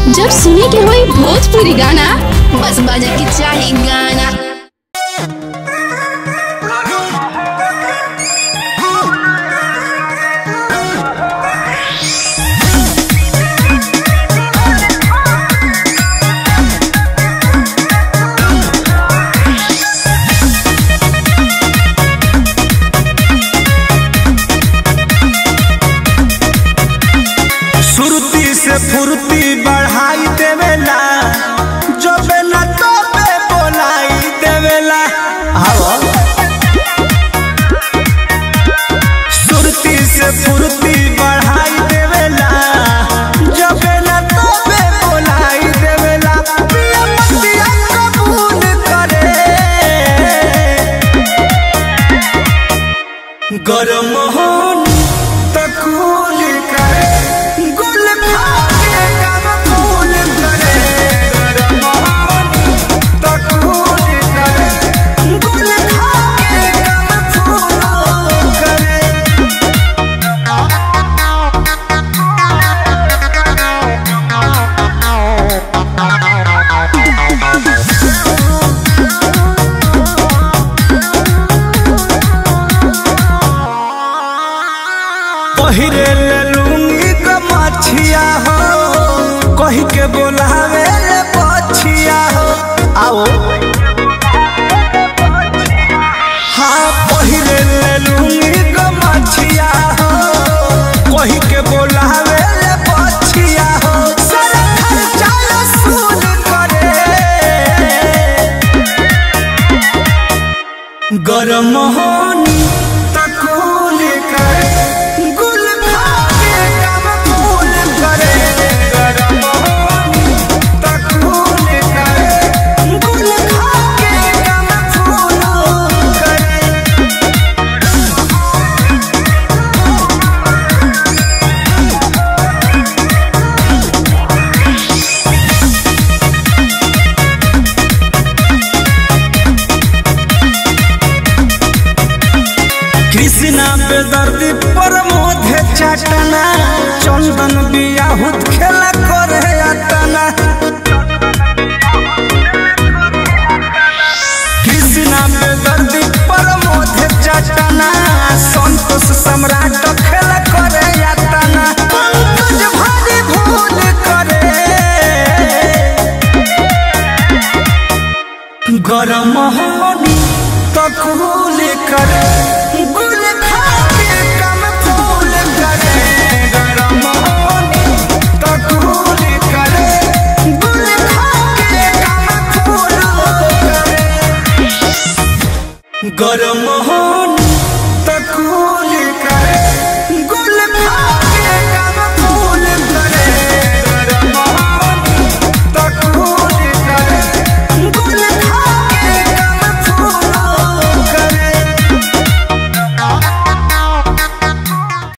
जब सुने के होई भोजपुरी गाना, बस बजे के चाही गाना। फुर्ती बढ़ाई देवेला, जो बेला तो बे बोलाई देवेला। सुरती से फुर्ती बढ़ाई देवेला, जो बेला तो बे बोलाई देवेला। पिया मतिया कबूल करे, गरम होनी तकूल करे, गुल खाके कब फूल करे। गरम होनी तकूल करे, गुल खाके कब फूल करे। पहिरे ले लूंगी कमाछिया हो, कही के बोलावे ले पछिया हो। आओ हाँ, पहिरे ले लूंगी कमाछिया हो, कही के बोलावे ले पछिया हो। सारा खर्चा वसूल करे, गरम होनी तकूल करे, गुल खाके कब फूल करे। गरम होनी तकूल करे, गुल खाके कब फूल करे। कृष्णा बेदर्दी प्रमोद चटना, चंदन बियाहुत खेला करे अतना। कृष्णा बेदर्दी प्रमोद चटना, संतोष सम्राट खेला करे अतना। पंकज भारी भूल करे, गरम होनी तकूल करे, गुल खाके कब फूल करे। गरम होनी तकूल करे, गुल खाके कब फूल करे। गरम होनी